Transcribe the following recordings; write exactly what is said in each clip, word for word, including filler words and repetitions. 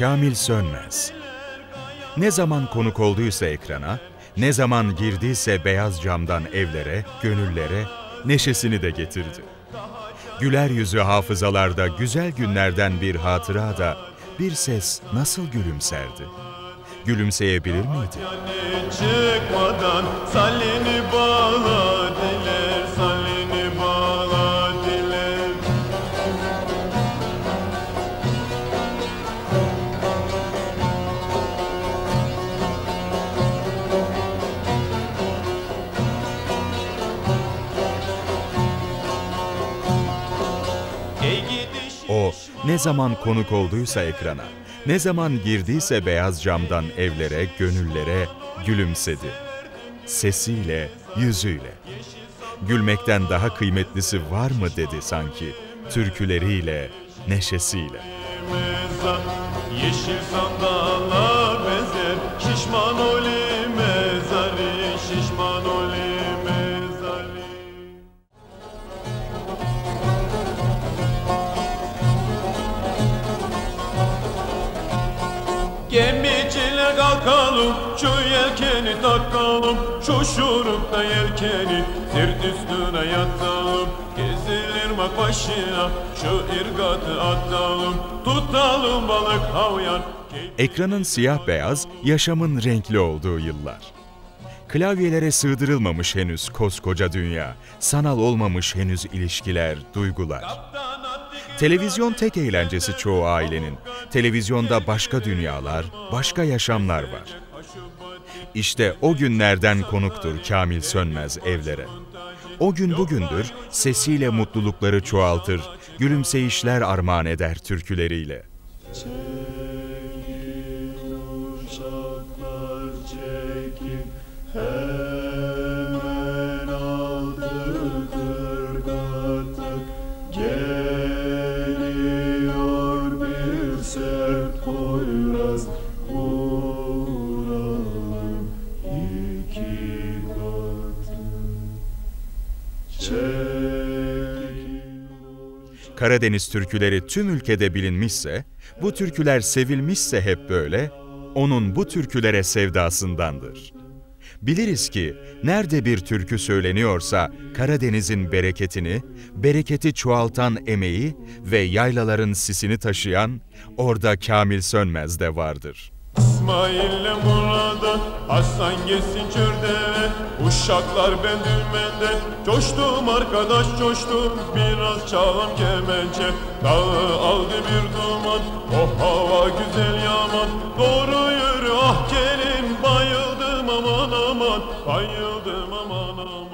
Kamil Sönmez. Ne zaman konuk olduysa ekrana, ne zaman girdiyse beyaz camdan evlere, gönüllere neşesini de getirdi. Güler yüzü hafızalarda güzel günlerden bir hatıra da bir ses nasıl gülümserdi? Gülümseyebilir miydi? Çıkmadan salini bağladılar, salini bağladılar. O ne zaman konuk olduysa ekrana, ne zaman girdiyse beyaz camdan evlere, gönüllere gülümsedi. Sesiyle, yüzüyle. Gülmekten daha kıymetlisi var mı dedi sanki, türküleriyle, neşesiyle. Yeşil sandala bezer, şişman oli mezari, şişman oli mezari. Gemiciler kalkalım, şu yelkeni takalım, şu şurupta yelkeni sırt üstüne yatalım. Gezilir bak başına, şu ırgatı atalım, tutalım balık havyan. Ekranın siyah beyaz, yaşamın renkli olduğu yıllar. Klavyelere sığdırılmamış henüz koskoca dünya, sanal olmamış henüz ilişkiler, duygular. Televizyon tek eğlencesi çoğu ailenin. Televizyonda başka dünyalar, başka yaşamlar var. İşte o günlerden konuktur Kamil Sönmez evlere. O gün bugündür, sesiyle mutlulukları çoğaltır, gülümseyişler armağan eder türküleriyle. Hemen aldık ırgatı, geliyor bir sert poyraz, vuralım iki katı. Karadeniz türküleri tüm ülkede bilinmişse, bu türküler sevilmişse hep böyle, onun bu türkülere sevdasındandır. Biliriz ki nerede bir türkü söyleniyorsa Karadeniz'in bereketini, bereketi çoğaltan emeği ve yaylaların sisini taşıyan orada Kamil Sönmez de vardır. İsmail'le Murat'a, Hasan geçsin Çördeve, uşaklar ben dümende, coştum arkadaş coştum, biraz çalam kemençe, dağı aldı bir duman, o hava güzel yaman, doğru yürü ah gelin, bayıldım aman aman, bayıldım aman aman.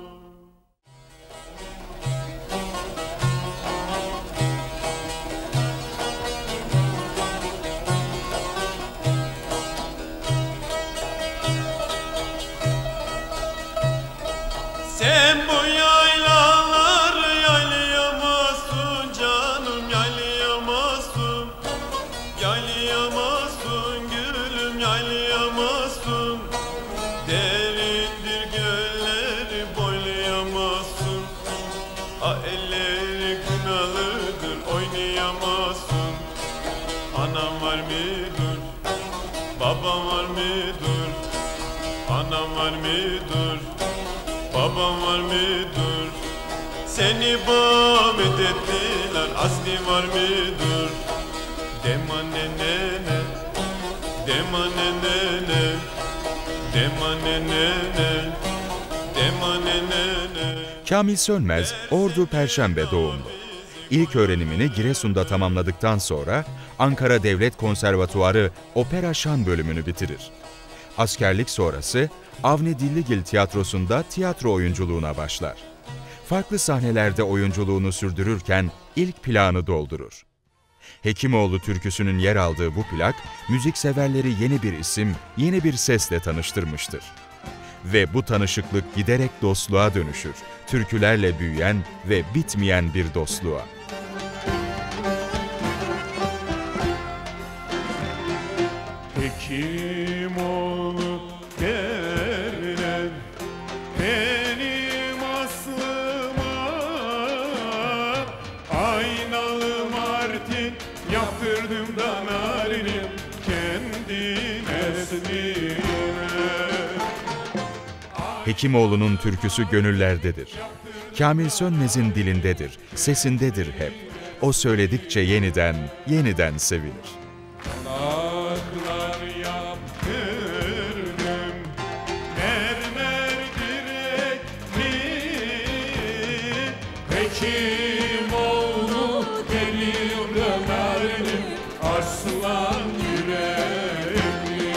Sen bu yaylaları yaylayamazsın canım, yaylayamazsın. Yaylayamazsın gülüm, yaylayamazsın. Derindir gölleri boylayamazsın. A elleri günahlıdır oynayamazsın. Anam var mıdır, babam var mıdır? Anam var mıdır, babam var mıdır? Seni bağmet ettiler, asli var mıdır? Demane nene, demane nene, demane nene, demane nene. Kamil Sönmez, Ordu Perşembe doğumlu. İlk öğrenimini Giresun'da tamamladıktan sonra Ankara Devlet Konservatuarı Opera Şan bölümünü bitirir. Askerlik sonrası Avni Dilligil Tiyatrosu'nda tiyatro oyunculuğuna başlar. Farklı sahnelerde oyunculuğunu sürdürürken ilk plağını doldurur. Hekimoğlu türküsünün yer aldığı bu plak, müzikseverleri yeni bir isim, yeni bir sesle tanıştırmıştır. Ve bu tanışıklık giderek dostluğa dönüşür, türkülerle büyüyen ve bitmeyen bir dostluğa. Hekimoğlu derler benim aslıma, aynalı martin yaptırdım da narinim. Hekimoğlu'nun türküsü gönüllerdedir. Kamil Sönmez'in dilindedir, sesindedir hep. O söyledikçe yeniden, yeniden sevilir. Kulaklar yaptırdım, mermer direkli, Hekimoğlu geliyor dönerli, aslan yürekli.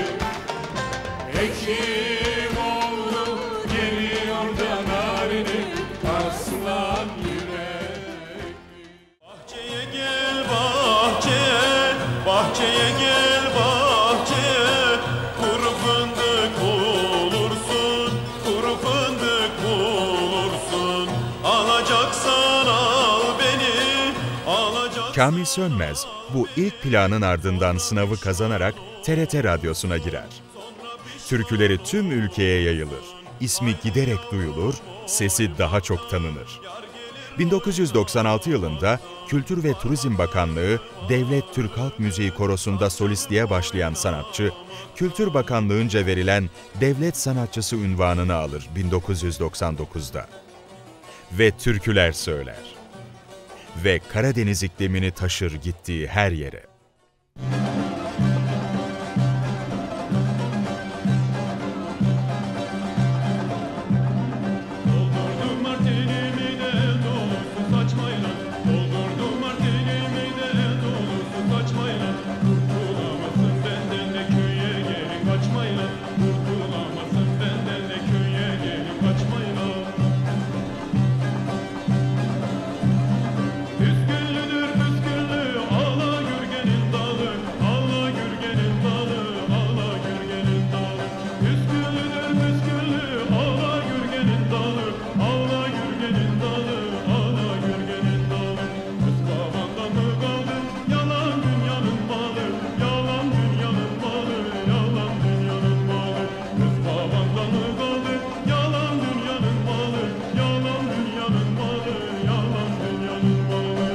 Hekimoğlu geliyor dönerli, aslan yürekli. Bahçeye gel bahçeye, bahçeye gel bahçeye, kuru fındık bulursun, kuru fındık bulursun. Alacaksan al beni, alacaksan... Kamil Sönmez bu ilk planın ardından sınavı kazanarak T R T Radyosu'na girer. Türküleri tüm ülkeye yayılır, ismi giderek duyulur, sesi daha çok tanınır. bin dokuz yüz doksan altı yılında Kültür ve Turizm Bakanlığı Devlet Türk Halk Müziği Korosu'nda solistliğe başlayan sanatçı, Kültür Bakanlığı'nca verilen devlet sanatçısı unvanını alır bin dokuz yüz doksan dokuzda. Ve türküler söyler. Ve Karadeniz iklimini taşır gittiği her yere. Doldurdum martinimi de dolusu saçmayla, doldurdum martinimi de dolusu saçmayla. Kurtulamazsın benden de köye gelin kaçmayla, kurtulamazsın benden de köye gelin kaçmayla. Püsküllüdür püsküllü, ağla gürgenin dalı, ağla gürgenin dalı, ağla gürgenin dalı. Püsküllüdür püsküllü, ağla gürgenin dalı, ağla gürgenin dalı, ağla gürgenin dalı. Kız babanda mı kaldın, yalan dünyanın malı, yalan dünyanın malı, yalan dünyanın malı. Kız babanda mı kaldın, yalan dünyanın malı, yalan dünyanın malı, yalan dünyanın malı.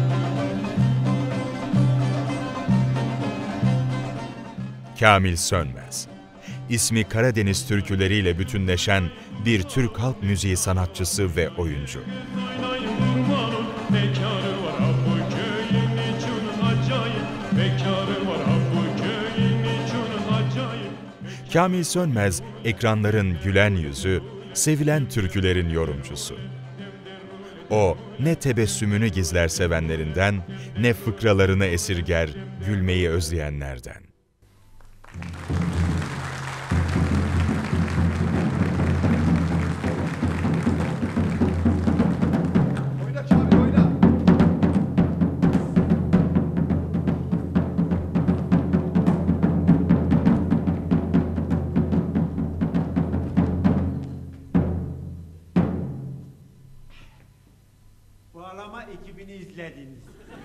Kamil Sönmez. İsmi Karadeniz türküleriyle bütünleşen bir Türk halk müziği sanatçısı ve oyuncu. Oynayın durmanın bekarı var ha bu köyün içinin acayip, bekarı var ha bu köyün içinin acayip. Kamil Sönmez, ekranların gülen yüzü, sevilen türkülerin yorumcusu. O, ne tebessümünü gizler sevenlerinden, ne fıkralarını esirger, gülmeyi özleyenlerden. Oyna Kamil oyna. Bağlama ekibini izlediniz.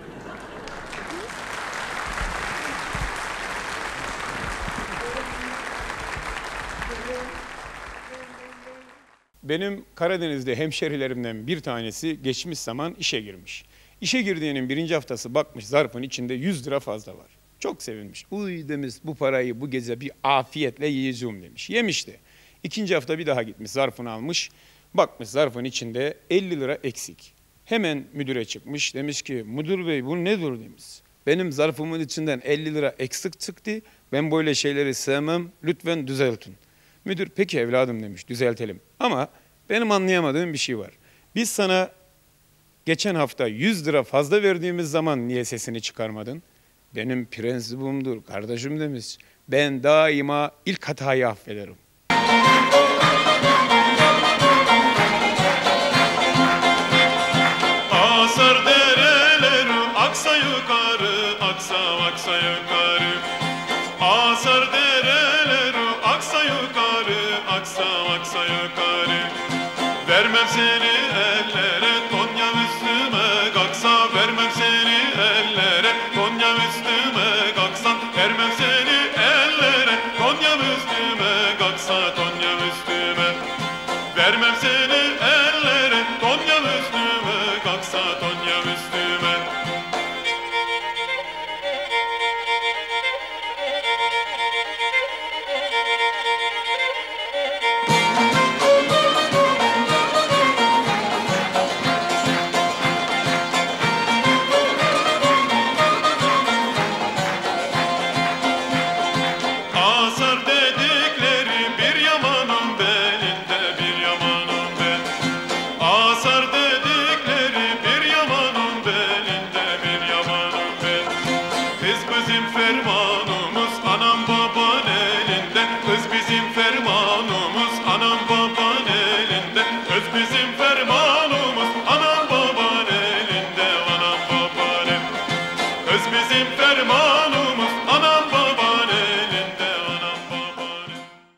Benim Karadeniz'de hemşerilerimden bir tanesi geçmiş zaman işe girmiş. İşe girdiğinin birinci haftası bakmış zarfın içinde yüz lira fazla var. Çok sevinmiş. Uy demiş, bu parayı bu gece bir afiyetle yiyeceğim demiş. Yemiş de. İkinci hafta bir daha gitmiş, zarfını almış. Bakmış zarfın içinde elli lira eksik. Hemen müdüre çıkmış. Demiş ki müdür bey bu nedir demiş. Benim zarfımın içinden elli lira eksik çıktı. Ben böyle şeyleri sevmem. Lütfen düzeltin. Müdür peki evladım demiş, düzeltelim. Ama benim anlayamadığım bir şey var. Biz sana geçen hafta yüz lira fazla verdiğimiz zaman niye sesini çıkarmadın? Benim prensibimdir kardeşim demiş. Ben daima ilk hatayı affederim. Asar dereler aksa yukarı, aksa aksa yukarı. Asar dereler aksa yukarı, aksa aksa yukarı. Vermem seni ellere, Konya üstüme kalksa. Vermem seni ellere, Konya üstüme kalksa. Vermem seni ellere, Konya üstüme kalksa, Konya üstüme. Vermem seni ellere, Konya üstüme kalksa, Konya üstüme. bizim fermanımız anam baban elinde anam babanem. Kız bizim fermanımız anam baban elinde anam babanem.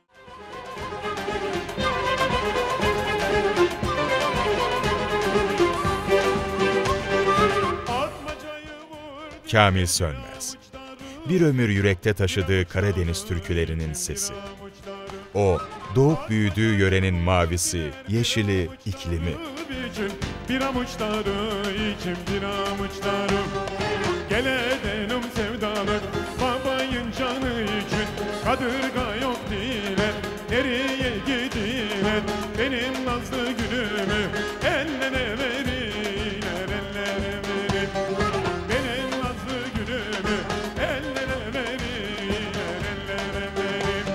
Kamil Sönmez. Bir ömür yürekte taşıdığı Karadeniz türkülerinin sesi. O, doğup büyüdüğü yörenin mavisi, yeşili, iklimi. Bir avuçları içim bir avuçları. Gel edelim sevdalık babayın canı için. Kadırga yok diler, nereye gidiler? Benim nazlı gülümü ellere verirler, ellere verir. Benim nazlı gülümü ellere verirler, ellere verir.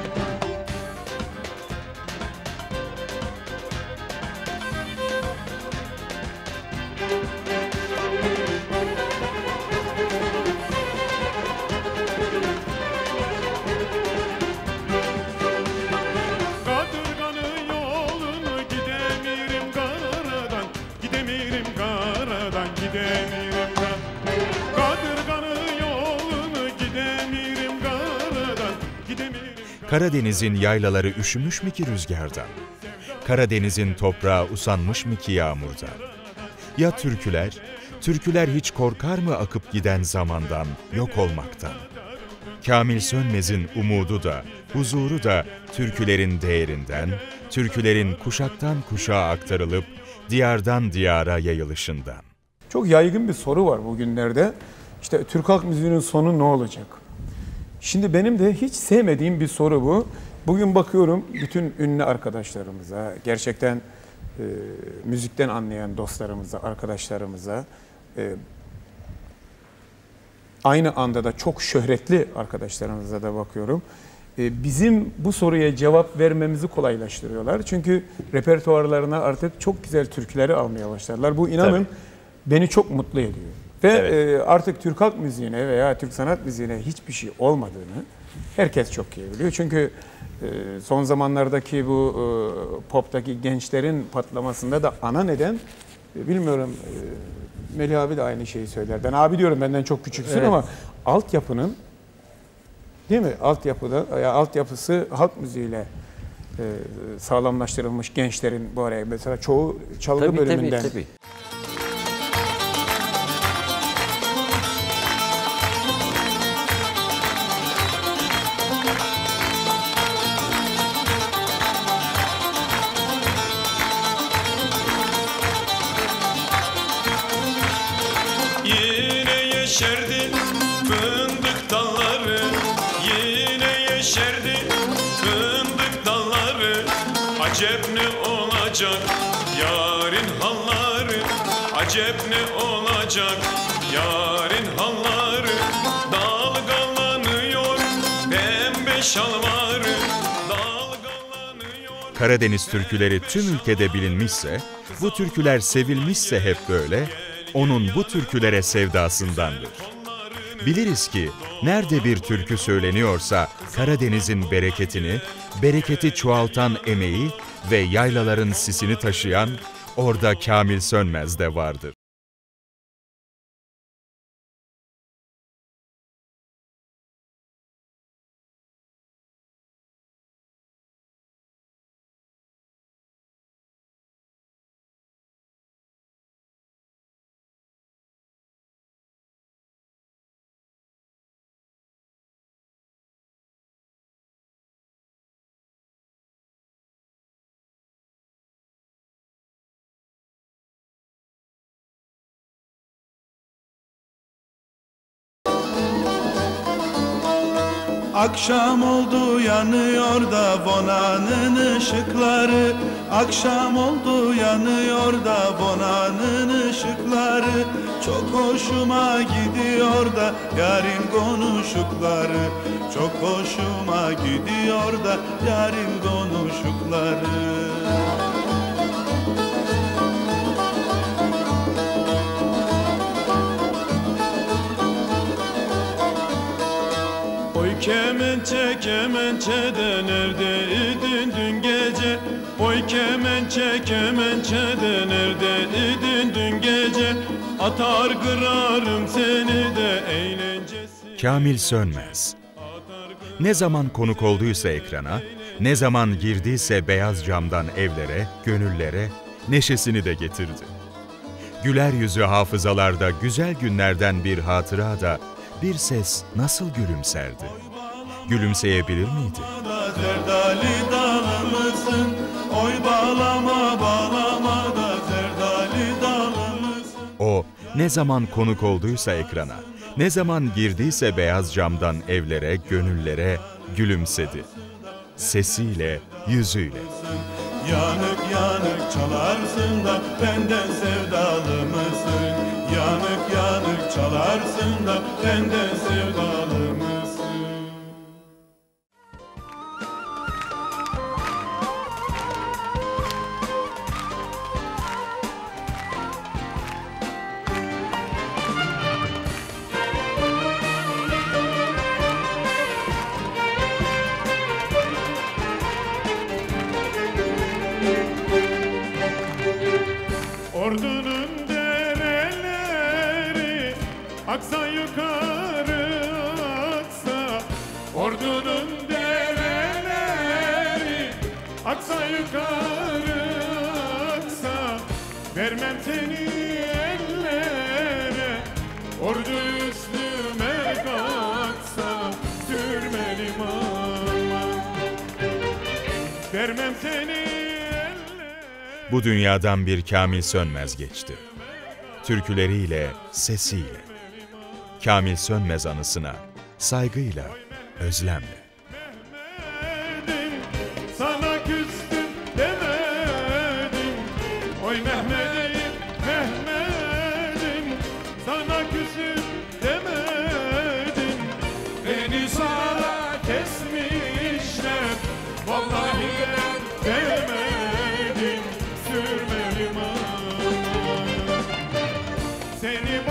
Kadırganın yolunu gidemirim karadan, gidemirim karadan, gidemirim karadan. Kadırganın yolunu gidemirim karadan, gidemirim karadan. Karadeniz'in yaylaları üşümüş mü ki rüzgardan? Karadeniz'in toprağı usanmış mı ki yağmurdan? Ya türküler? Türküler hiç korkar mı akıp giden zamandan, yok olmaktan? Kamil Sönmez'in umudu da, huzuru da türkülerin değerinden, türkülerin kuşaktan kuşağa aktarılıp diyardan diyara yayılışından. Çok yaygın bir soru var bugünlerde. İşte Türk halk müziğinin sonu ne olacak? Şimdi benim de hiç sevmediğim bir soru bu. Bugün bakıyorum bütün ünlü arkadaşlarımıza, gerçekten e, müzikten anlayan dostlarımıza, arkadaşlarımıza, e, aynı anda da çok şöhretli arkadaşlarımıza da bakıyorum. E, bizim bu soruya cevap vermemizi kolaylaştırıyorlar. Çünkü repertuarlarına artık çok güzel türküleri almaya başlarlar. Bu inanın Tabii. beni çok mutlu ediyor. Ve Evet. e, artık Türk halk müziğine veya Türk sanat müziğine hiçbir şey olmadığını herkes çok iyi biliyor. Çünkü e, son zamanlardaki bu e, poptaki gençlerin patlamasında da ana neden e, bilmiyorum, e, Melih abi de aynı şeyi söyler. Ben abi diyorum, benden çok küçüksün, Evet. ama altyapının, değil mi? Altyapıda, ya altyapısı halk müziğiyle e, sağlamlaştırılmış gençlerin bu araya mesela çoğu çalgı Tabii, bölümünden. tabii, tabii. Yine yeşerdi fındık dalları, yine yeşerdi fındık dalları. Acep ne olacak yarın halları, acep ne olacak yarın halları. Dalgalanıyor pembe şalvarı, dalgalanıyor. Karadeniz türküleri tüm ülkede bilinmişse, bu türküler sevilmişse hep böyle, onun bu türkülere sevdasındandır. Biliriz ki nerede bir türkü söyleniyorsa Karadeniz'in bereketini, bereketi çoğaltan emeği ve yaylaların sisini taşıyan orada Kamil Sönmez de vardır. Akşam oldu yanıyor da bonanın ışıkları. Akşam oldu yanıyor da bonanın ışıkları. Çok hoşuma gidiyor da yarın konuşukları. Çok hoşuma gidiyor da yarın konuşukları. Oy kemençe kemençe de neredeydin dün gece? Oy kemençe kemençe de neredeydin dün gece? Atar kırarım seni de eğlencesi. Kamil Sönmez. Ne zaman konuk olduysa ekrana, ne zaman girdiyse beyaz camdan evlere, gönüllere neşesini de getirdi. Güler yüzü hafızalarda güzel günlerden bir hatıra da bir ses nasıl gülümserdi? Gülümseyebilir miydi? Zerdali dalı mısın? Oy bağlama bağlama da zerdali dalı mısın? O ne zaman konuk olduysa ekrana, ne zaman girdiyse beyaz camdan evlere, gönüllere gülümsedi. Sesiyle, yüzüyle. Yanık yanık çalarsın da benden sevdalı mısın? Yanık yanık çalarsın da benden sevdalı mısın? Ordunun dereleri aksa yukarı aksa. Ordunun dereleri aksa yukarı aksa. Vermem seni ellere, ordu üstüme kalksa. Sürmeli mama, vermem seni. Bu dünyadan bir Kamil Sönmez geçti. Türküleriyle, sesiyle. Kamil Sönmez anısına saygıyla, özlemle. Sana küstüm demedim. Oy Mehmet'im, Mehmet'im. Sana küstüm demedim. Beni sana kesmişler. Vallahi ben demedim. Sürmelim ama seni